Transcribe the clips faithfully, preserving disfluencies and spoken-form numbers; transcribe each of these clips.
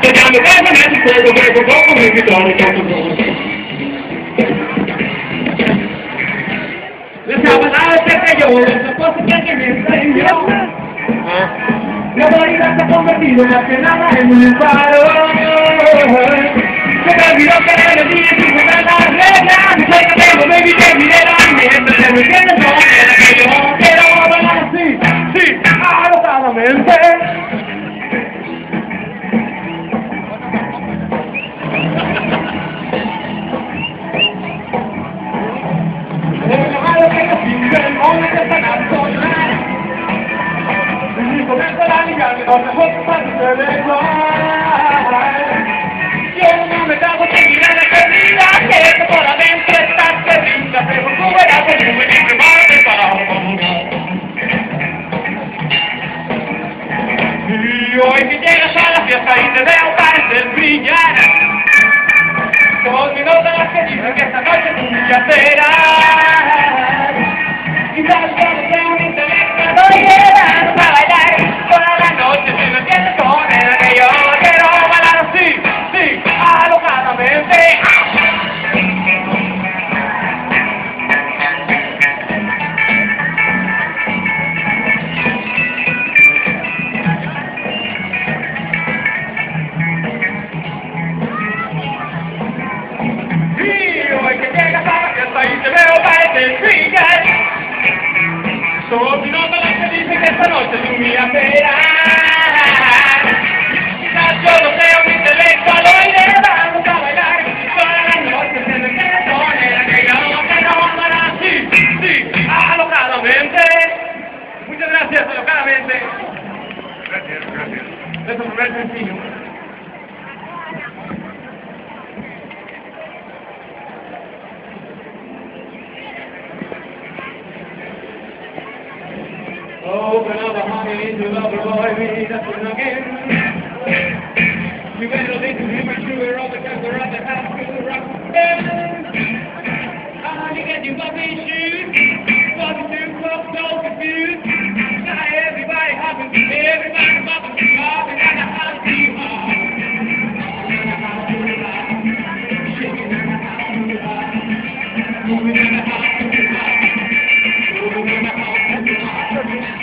Cercando permanente fuego, fuego, fuego, mi vittoria, tutto fuoco. Lasciava l'arte che io, non posso che mi insegno. La morita se ha convertido en la que nada en un faro. Se me olvidó que era el día sin jugar las reglas. No sé qué tengo, baby, que mi de la mierda. Se me entiende, no era que yo quiero bailar así, sí, alocadamente. On the hook for the red line. Yo no me cago en mi gana que vida, que por adentro estás que brinda, pero tú verás el número y prepárate para y hoy que llegas a la fiesta y te veo parecer brillar, con mi nota las que dicen que esta noche tú ya serás, y sabes que no tengo un intelecto, no llegas a bailar. Noche, si me entiendes con el que yo quiero bailar así, sí, alocadamente. Y hoy que llegas a la fiesta y te veo parecer brillar, solo mi nota la que dice que esta noche tú me esperas. Yo no tengo mi intelecto, lo iré dando a bailar. Toda la noche se me queda con el que yo quiero bailar así, sí, alocadamente. Muchas gracias, alocadamente. Gracias, gracias. Es un primer sencillo. Open up the honey to love the boy, we that's one again. You better think to him and sure all the time they're at the house to the rock. Ah, you get your puppy shoes, puppy shoes, puppy so confused. Now everybody hopping, everybody popping, popping at the house too hard. Shaking at the house too hard. Moving at the house too hard. Moving at the house too hard.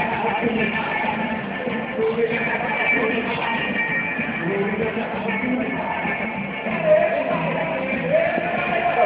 Moving